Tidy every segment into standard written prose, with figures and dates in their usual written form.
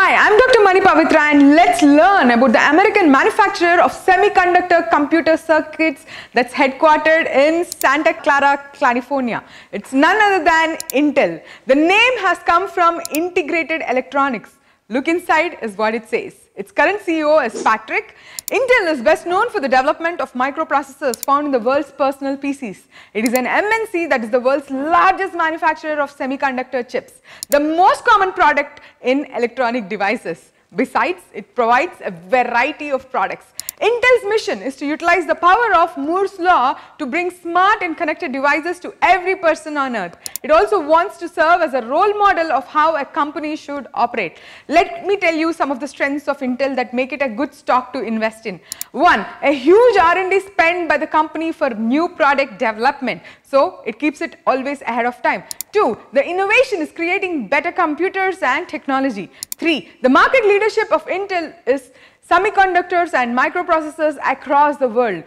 Hi, I'm Dr. Mani Pavitra and let's learn about the American manufacturer of semiconductor computer circuits that's headquartered in Santa Clara, California. It's none other than Intel. The name has come from integrated electronics. Look inside is what it says. Its current CEO is Patrick. Intel is best known for the development of microprocessors found in the world's personal PCs. It is an MNC that is the world's largest manufacturer of semiconductor chips, the most common product in electronic devices. Besides, it provides a variety of products. Intel's mission is to utilize the power of Moore's law to bring smart and connected devices to every person on earth. It also wants to serve as a role model of how a company should operate. Let me tell you some of the strengths of Intel that make it a good stock to invest in. 1. A huge R&D spend by the company for new product development. So, it keeps it always ahead of time. 2. The innovation is creating better computers and technology. 3. The market leadership of Intel is semiconductors and microprocessors across the world.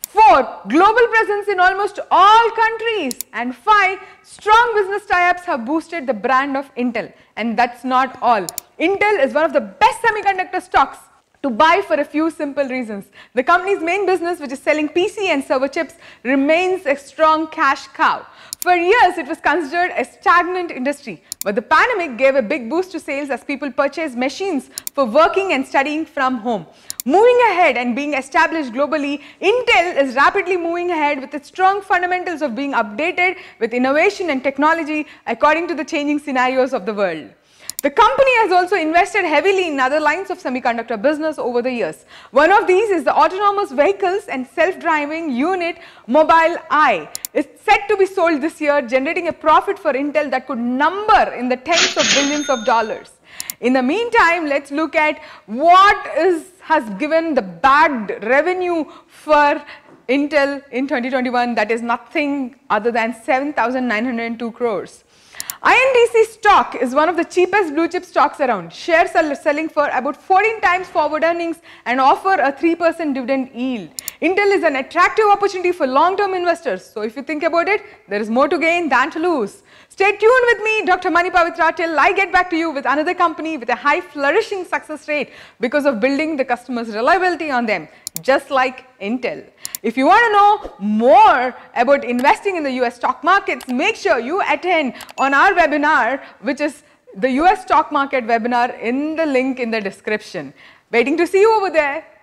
4. Global presence in almost all countries. And 5. Strong business tie-ups have boosted the brand of Intel. And that's not all. Intel is one of the best semiconductor stocks to buy for a few simple reasons. The company's main business, which is selling PC and server chips, remains a strong cash cow. For years, it was considered a stagnant industry, but the pandemic gave a big boost to sales as people purchased machines for working and studying from home. Moving ahead and being established globally, Intel is rapidly moving ahead with its strong fundamentals of being updated with innovation and technology according to the changing scenarios of the world. The company has also invested heavily in other lines of semiconductor business over the years. One of these is the autonomous vehicles and self-driving unit Mobile Eye. It's set to be sold this year, generating a profit for Intel that could number in the tens of billions of dollars. In the meantime, let's look at what has given the bagged revenue for Intel in 2021, that is nothing other than 7,902 crores. INDC stock is one of the cheapest blue chip stocks around. Shares are selling for about 14 times forward earnings and offer a 3% dividend yield. Intel is an attractive opportunity for long-term investors. So if you think about it, there is more to gain than to lose. Stay tuned with me, Dr. Mani Pavitra, till I get back to you with another company with a high flourishing success rate because of building the customer's reliability on them, just like Intel. If you want to know more about investing in the US stock markets, make sure you attend on our webinar, which is the US stock market webinar in the link in the description. Waiting to see you over there.